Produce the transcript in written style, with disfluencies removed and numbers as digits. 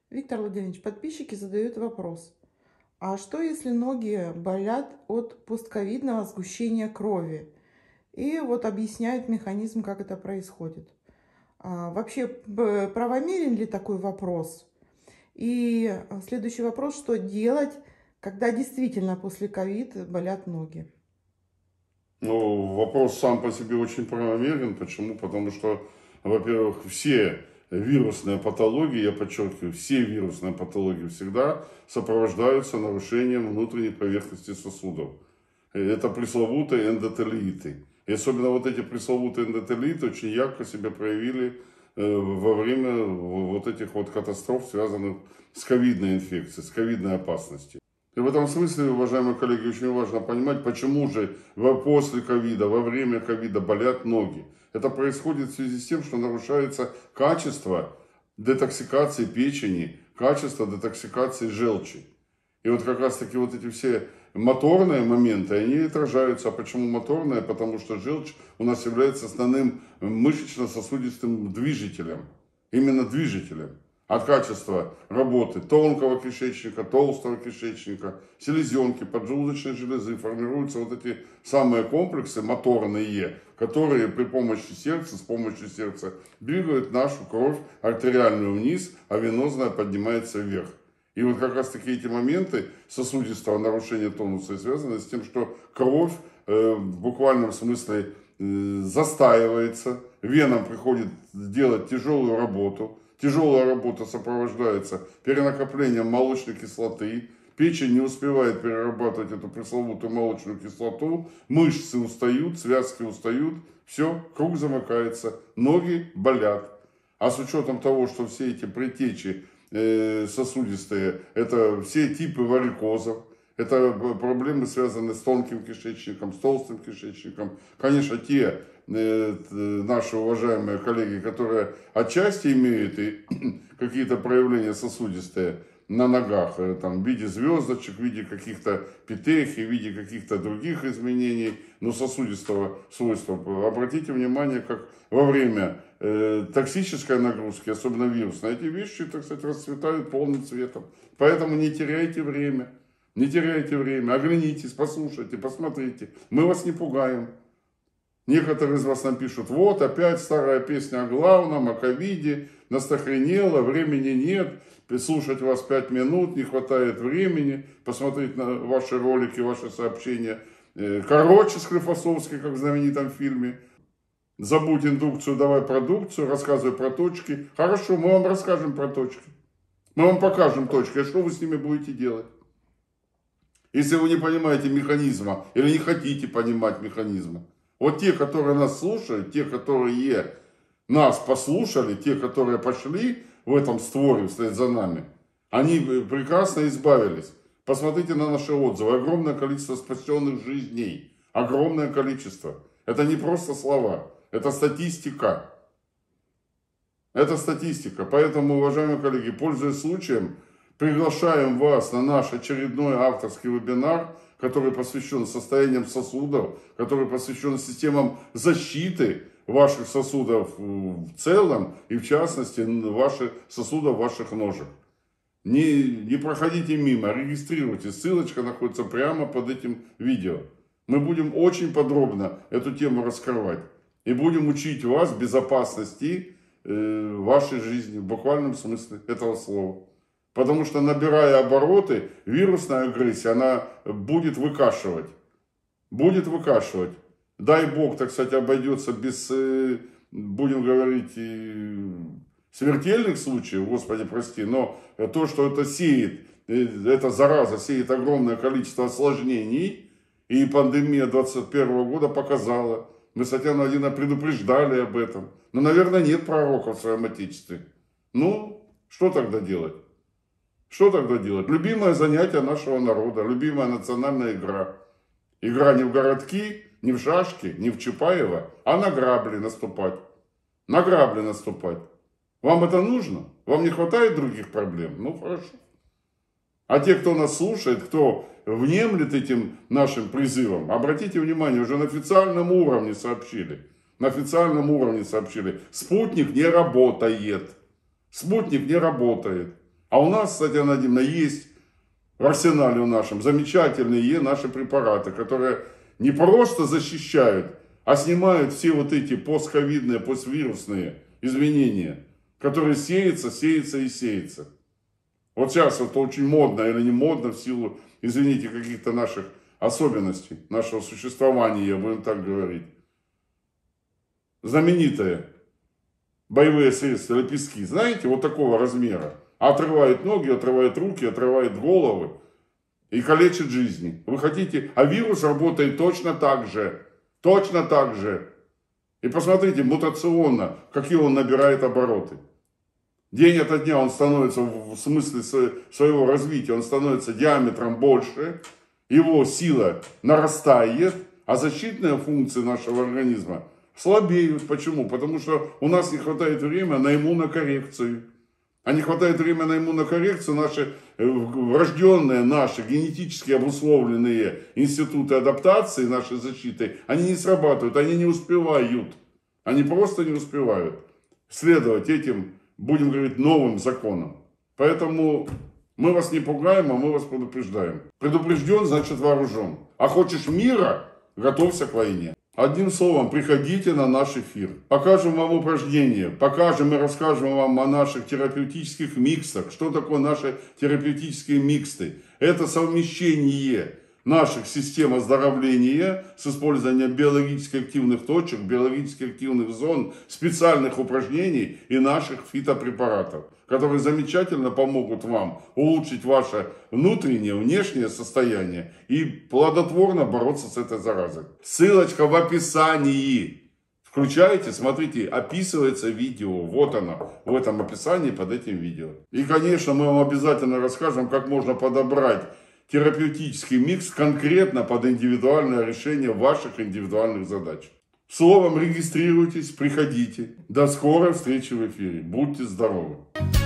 Виктор Владимирович, подписчики задают вопрос. А что, если ноги болят от постковидного сгущения крови? И вот объясняют механизм, как это происходит. Вообще, правомерен ли такой вопрос? И следующий вопрос, что делать, когда действительно после ковид болят ноги? Ну, вопрос сам по себе очень правомерен. Почему? Потому что, во-первых, все вирусные патологии, я подчеркиваю, все вирусные патологии всегда сопровождаются нарушением внутренней поверхности сосудов. Это пресловутые эндотелииты. И особенно вот эти пресловутые эндотелииты очень ярко себя проявили во время вот этих вот катастроф, связанных с ковидной инфекцией, с ковидной опасностью. И в этом смысле, уважаемые коллеги, очень важно понимать, почему же после ковида, во время ковида болят ноги. Это происходит в связи с тем, что нарушается качество детоксикации печени, качество детоксикации желчи. И вот как раз таки вот эти все моторные моменты, они отражаются. А почему моторные? Потому что желчь у нас является основным мышечно-сосудистым движителем. Именно движителем. От качества работы тонкого кишечника, толстого кишечника, селезенки, поджелудочной железы формируются вот эти самые комплексы моторные, которые при помощи сердца, с помощью сердца двигают нашу кровь артериальную вниз, а венозная поднимается вверх. И вот как раз таки эти моменты сосудистого нарушения тонуса связаны с тем, что кровь в буквальном смысле застаивается, венам приходит делать тяжелую работу. Тяжелая работа сопровождается перенакоплением молочной кислоты. Печень не успевает перерабатывать эту пресловутую молочную кислоту. Мышцы устают, связки устают. Все, круг замыкается, ноги болят. А с учетом того, что все эти предтечи сосудистые, это все типы варикозов, это проблемы, связанные с тонким кишечником, с толстым кишечником. Конечно, те наши уважаемые коллеги, которые отчасти имеют и какие-то проявления сосудистые на ногах, там, в виде звездочек, в виде каких-то петехий, в виде каких-то других изменений, но сосудистого свойства. Обратите внимание, как во время токсической нагрузки, особенно вирусной, эти вещи, так сказать, расцветают полным цветом. Поэтому не теряйте время. Не теряйте время, оглянитесь, послушайте, посмотрите. Мы вас не пугаем. Некоторые из вас нам пишут, вот опять старая песня о главном, о ковиде, нас охренело, времени нет, слушать вас 5 минут, не хватает времени, посмотреть на ваши ролики, ваши сообщения. Короче, Склифосовский, как в знаменитом фильме. Забудь индукцию, давай продукцию, рассказывай про точки. Хорошо, мы вам расскажем про точки. Мы вам покажем точки, а что вы с ними будете делать? Если вы не понимаете механизма или не хотите понимать механизма. Вот те, которые нас слушают, те, которые нас послушали, те, которые пошли в этом створе вслед за нами, они прекрасно избавились. Посмотрите на наши отзывы. Огромное количество спасенных жизней. Огромное количество. Это не просто слова. Это статистика. Это статистика. Поэтому, уважаемые коллеги, пользуясь случаем, приглашаем вас на наш очередной авторский вебинар, который посвящен состояниям сосудов, который посвящен системам защиты ваших сосудов в целом и в частности ваших сосудов ваших ножек. Не проходите мимо, регистрируйтесь, ссылочка находится прямо под этим видео. Мы будем очень подробно эту тему раскрывать и будем учить вас безопасности вашей жизни в буквальном смысле этого слова. Потому что, набирая обороты, вирусная агрессия, она будет выкашивать. Будет выкашивать. Дай бог, так сказать, обойдется без, будем говорить, смертельных случаев, Господи, прости. Но то, что это сеет, эта зараза сеет огромное количество осложнений, и пандемия 2021 года показала. Мы с Татьяной Владимировной предупреждали об этом. Но, наверное, нет пророка в своем Отечестве. Ну, что тогда делать? Что тогда делать? Любимое занятие нашего народа, любимая национальная игра. Игра не в городки, не в шашки, не в Чапаева, а на грабли наступать. На грабли наступать. Вам это нужно? Вам не хватает других проблем? Ну, хорошо. А те, кто нас слушает, кто внемлет этим нашим призывом, обратите внимание, уже на официальном уровне сообщили. На официальном уровне сообщили. Спутник не работает. Спутник не работает. А у нас, кстати, Надимна, есть в арсенале нашем замечательные наши препараты, которые не просто защищают, а снимают все вот эти постковидные, поствирусные изменения, которые сеются и сеются. Вот сейчас это очень модно или не модно в силу, извините, каких-то наших особенностей, нашего существования, будем так говорить. Знаменитые боевые средства, лепестки, знаете, вот такого размера. Отрывает ноги, отрывает руки, отрывает головы и калечит жизни. Вы хотите, а вирус работает точно так же. Точно так же. И посмотрите, мутационно, какие он набирает обороты. День ото дня он становится, в смысле своего развития, он становится диаметром больше, его сила нарастает, а защитные функции нашего организма слабеют. Почему? Потому что у нас не хватает времени на иммунокоррекцию. А не хватает времени на иммунокоррекцию, наши врожденные, наши генетически обусловленные институты адаптации, нашей защиты, они не срабатывают, они не успевают. Они просто не успевают следовать этим, будем говорить, новым законам. Поэтому мы вас не пугаем, а мы вас предупреждаем. Предупрежден, значит вооружен. А хочешь мира, готовься к войне. Одним словом, приходите на наш эфир. Покажем вам упражнения, покажем и расскажем вам о наших терапевтических миксах. Что такое наши терапевтические миксы? Это совмещение наших систем оздоровления с использованием биологически активных точек, биологически активных зон, специальных упражнений и наших фитопрепаратов, которые замечательно помогут вам улучшить ваше внутреннее, внешнее состояние и плодотворно бороться с этой заразой. Ссылочка в описании. Включаете, смотрите, описывается видео. Вот оно, в этом описании под этим видео. И, конечно, мы вам обязательно расскажем, как можно подобрать терапевтический микс конкретно под индивидуальное решение ваших индивидуальных задач. Словом, регистрируйтесь, приходите. До скорой встречи в эфире. Будьте здоровы!